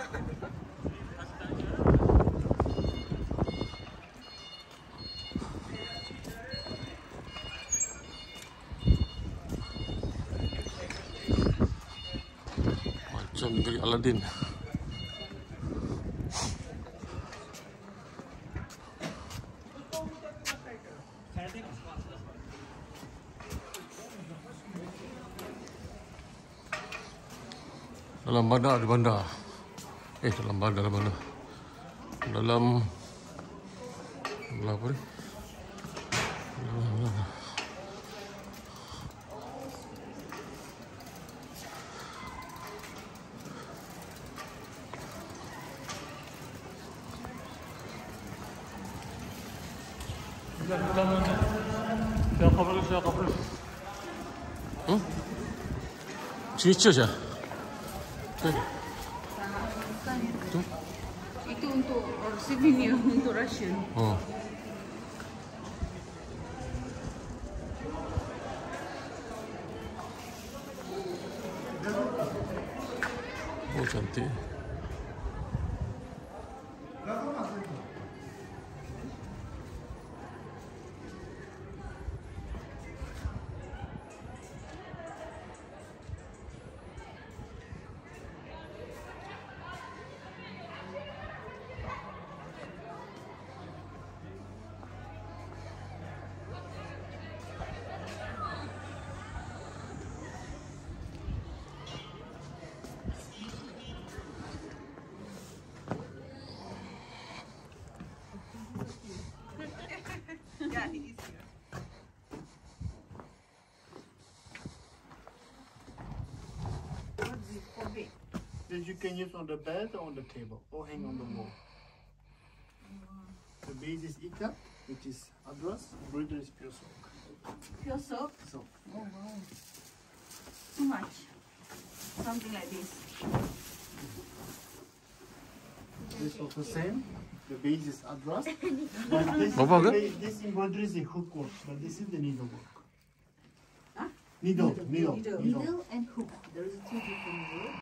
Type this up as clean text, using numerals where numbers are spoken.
Macam negeri Aladin. Dalam bandar ada bandar. Dalam bandar ada bandar. Dalam apa ni? Cuaca je. Bukan. Itu untuk souvenir, untuk ration. Oh. Oh, cantik. Yeah, it is here. What's it for bed? That you can use on the bed or on the table or hang on the wall. The base is Ika, which is Adras, embroidery is pure silk. Pure soap? So Oh wow. Too much. Something like this. this is also same. The base is Adras. But this embroidery is a hook work, but this is the needle work. Huh? Needle. Needle and hook. There is two different words.